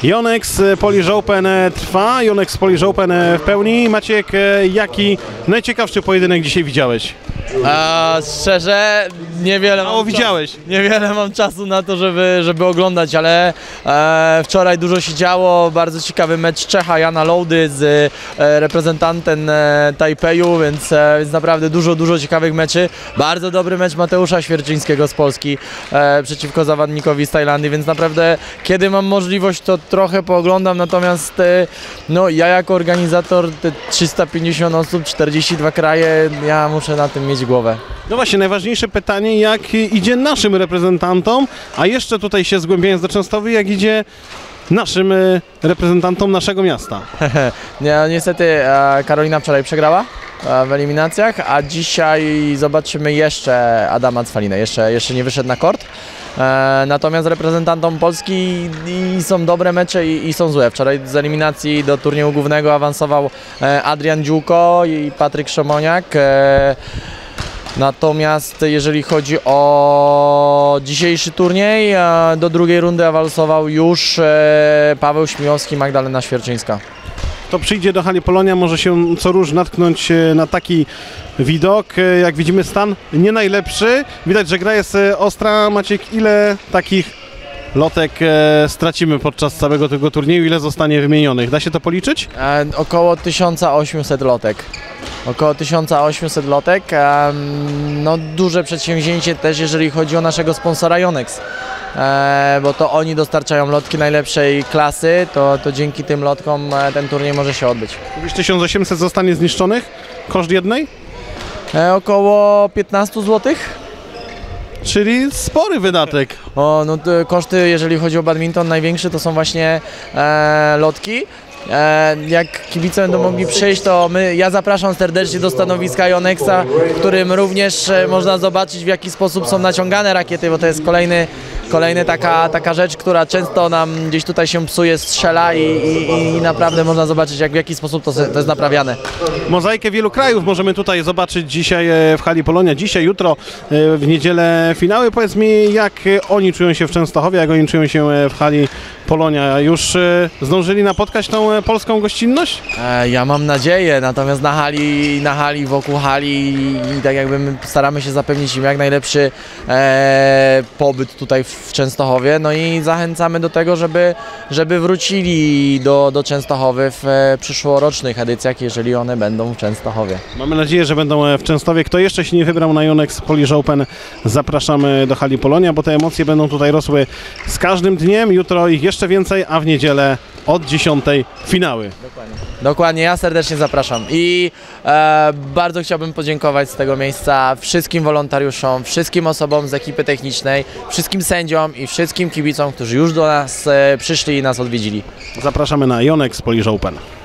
Yonex Polish Open trwa, Yonex Polish Open w pełni. Maciek, jaki najciekawszy pojedynek dzisiaj widziałeś? Szczerze, niewiele niewiele mam czasu na to, żeby oglądać, ale wczoraj dużo się działo, bardzo ciekawy mecz Czecha Jana Loudy z reprezentantem Tajpeju, więc naprawdę dużo ciekawych meczy. Bardzo dobry mecz Mateusza Świerczyńskiego z Polski przeciwko zawodnikowi z Tajlandii, więc naprawdę kiedy mam możliwość, to trochę pooglądam, natomiast no, ja jako organizator, te 350 osób, 42 kraje, ja muszę na tym mieć głowę. No właśnie, najważniejsze pytanie, jak idzie naszym reprezentantom, a jeszcze tutaj się zgłębiając do Częstochowy, jak idzie naszym reprezentantom naszego miasta? Niestety Karolina wczoraj przegrała w eliminacjach, a dzisiaj zobaczymy jeszcze Adama Cwalinę, jeszcze nie wyszedł na kort. Natomiast reprezentantom Polski są dobre mecze i są złe. Wczoraj z eliminacji do turnieju głównego awansował Adrian Dziółko i Patryk Szomoniak. Natomiast jeżeli chodzi o dzisiejszy turniej, do drugiej rundy awansował już Paweł Śmiłowski, Magdalena Świerczyńska. To przyjdzie do hali Polonia, może się co róż natknąć na taki widok. Jak widzimy, stan nie najlepszy. Widać, że gra jest ostra. Maciek, ile takich lotek stracimy podczas całego tego turnieju? Ile zostanie wymienionych? Da się to policzyć? Około 1800 lotek. Około 1800 lotek. No, duże przedsięwzięcie też, jeżeli chodzi o naszego sponsora Yonex. Bo to oni dostarczają lotki najlepszej klasy, to dzięki tym lotkom ten turniej może się odbyć. Mówisz, 1800 zostanie zniszczonych? Koszt jednej? Około 15 zł. Czyli spory wydatek. No, koszty, jeżeli chodzi o badminton, największe to są właśnie lotki. Jak kibice będą mogli przyjść, to ja zapraszam serdecznie do stanowiska Yonexa, w którym również można zobaczyć, w jaki sposób są naciągane rakiety, bo to jest kolejna taka rzecz, która często nam gdzieś tutaj się psuje, strzela i naprawdę można zobaczyć, w jaki sposób to jest naprawiane. Mozaikę wielu krajów możemy tutaj zobaczyć dzisiaj w hali Polonia, dzisiaj, jutro, w niedzielę finały. Powiedz mi, jak oni czują się w Częstochowie, jak oni czują się w hali Polonia? Już zdążyli napotkać tą polską gościnność? Ja mam nadzieję, natomiast na hali, wokół hali i tak jakby my staramy się zapewnić im jak najlepszy pobyt tutaj w Częstochowie, no i zachęcamy do tego, żeby wrócili do Częstochowy w przyszłorocznych edycjach, jeżeli one będą w Częstochowie. Mamy nadzieję, że będą w Częstochowie. Kto jeszcze się nie wybrał na Yonex Polish Open, zapraszamy do hali Polonia, bo te emocje będą tutaj rosły z każdym dniem. Jutro ich jeszcze więcej, a w niedzielę od 10 finały. Dokładnie, ja serdecznie zapraszam i bardzo chciałbym podziękować z tego miejsca wszystkim wolontariuszom, wszystkim osobom z ekipy technicznej, wszystkim sędziom i wszystkim kibicom, którzy już do nas przyszli i nas odwiedzili. Zapraszamy na Yonex Polish Open.